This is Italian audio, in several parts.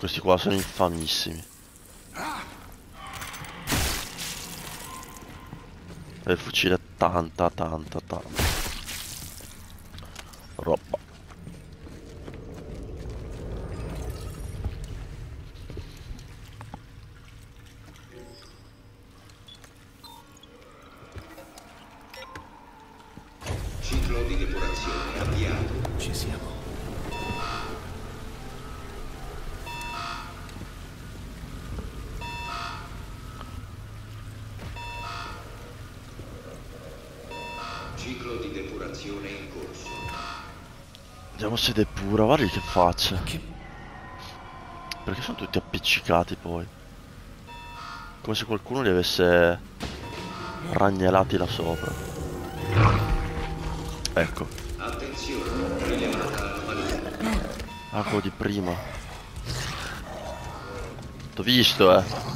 Questi qua sono infamissimi. E il fucile è tanta roba. Ciclo di depurazione avviato. Ci siamo. Ciclo di depurazione in corso. Vediamo se depura, guarda che faccia. Che... Perché sono tutti appiccicati poi. Come se qualcuno li avesse ragnelati là sopra. Ecco. Attenzione, rilevata anomalia. Ah, quello di prima. T'ho visto,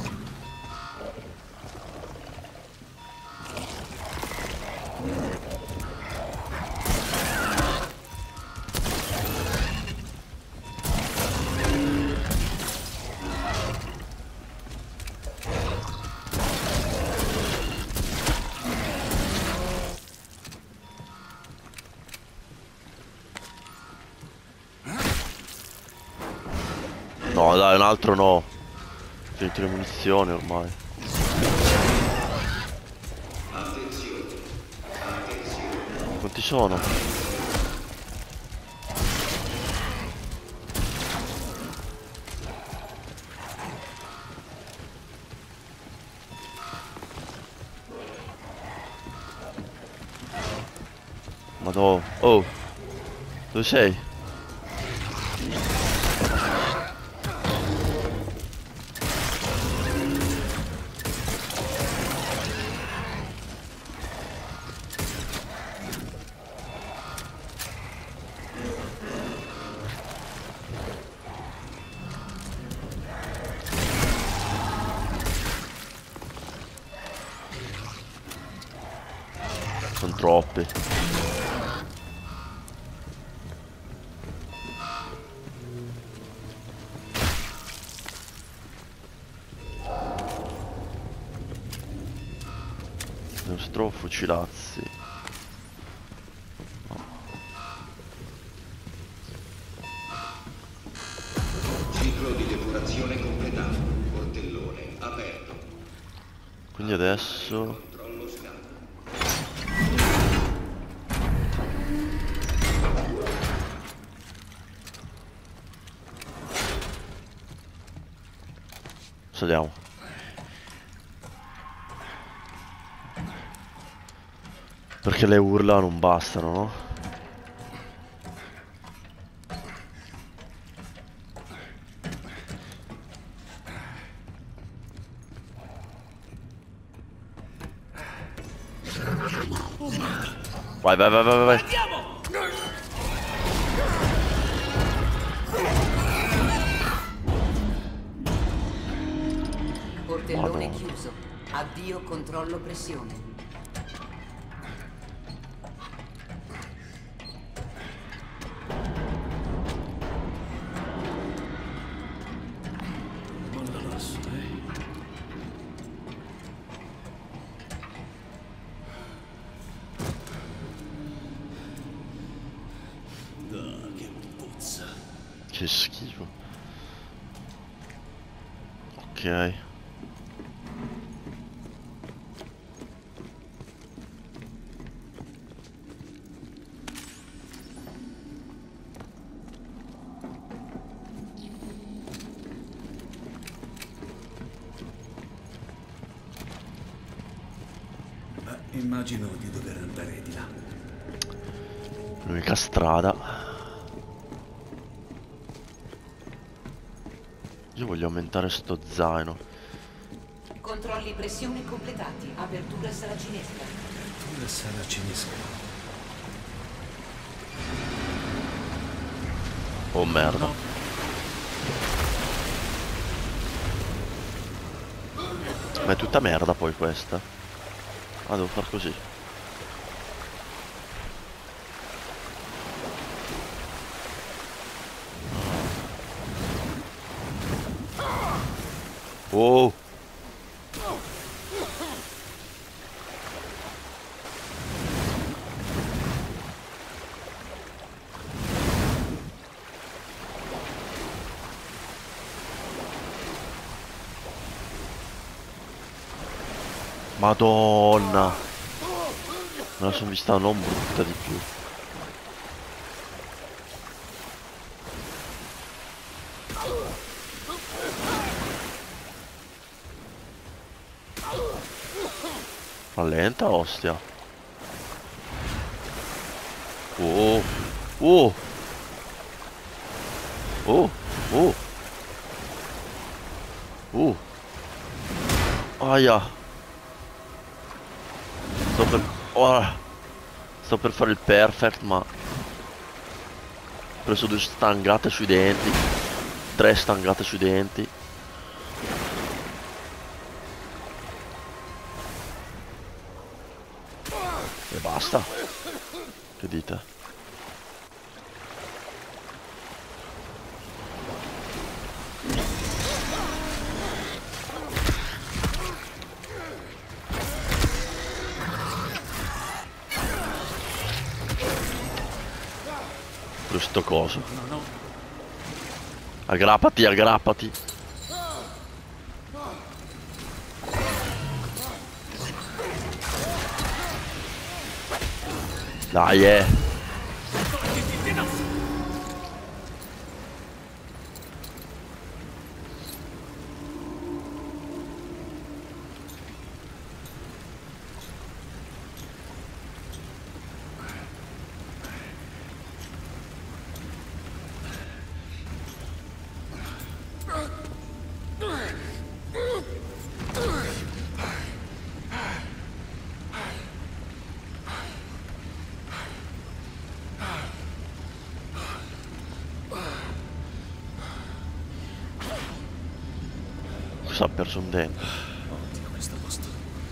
No, dai, un altro no. Finito le munizioni ormai. Attenzione, attenzione. Quanti sono? Madò. Oh. Dove sei? Sono troppi. Non si trova fucilazzi. Ciclo di depurazione completato. Portellone aperto. Quindi adesso... Controllo scala. Saliamo. Perché le urla non bastano, no? Vai, vai, vai, vai, vai. Portellone Madonna. chiuso. Addio controllo pressione. Molla l'asso, che puzza. Che schifo. Ok. Ma immagino di dover andare di là. L'unica strada. Io voglio aumentare sto zaino. Controlli pressione completati. Apertura saracinesca. Apertura saracinesca. Oh merda. Ma è tutta merda poi questa. Ah, devo far così. Oh. Madonna. Me la sono vista non brutta di più. Rallenta, ostia. Oh. Oh. Oh. Oh. Aia. Sto per fare il perfect, ma ho preso 2 stangate sui denti. 3 stangate sui denti. E basta. Che dite? Questo coso. Aggrappati, aggrappati. Dai, Cosa ha perso un dente? Oddio, questo posto.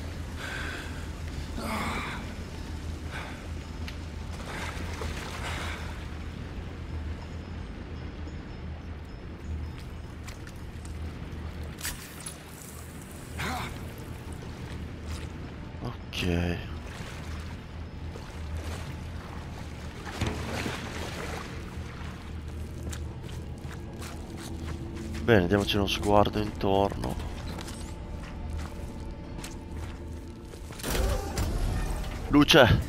Ok. Bene, diamoci uno sguardo intorno. Luce!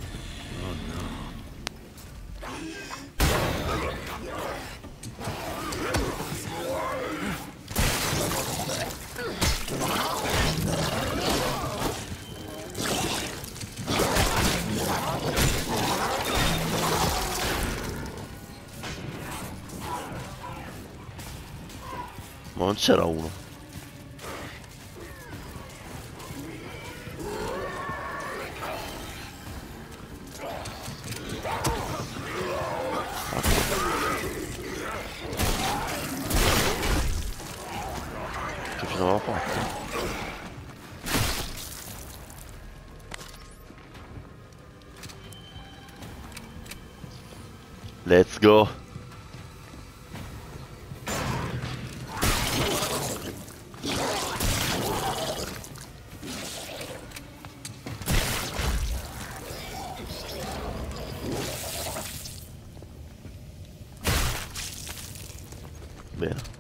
Ma non c'era uno. Che fine aveva fatto? Let's go. Bene.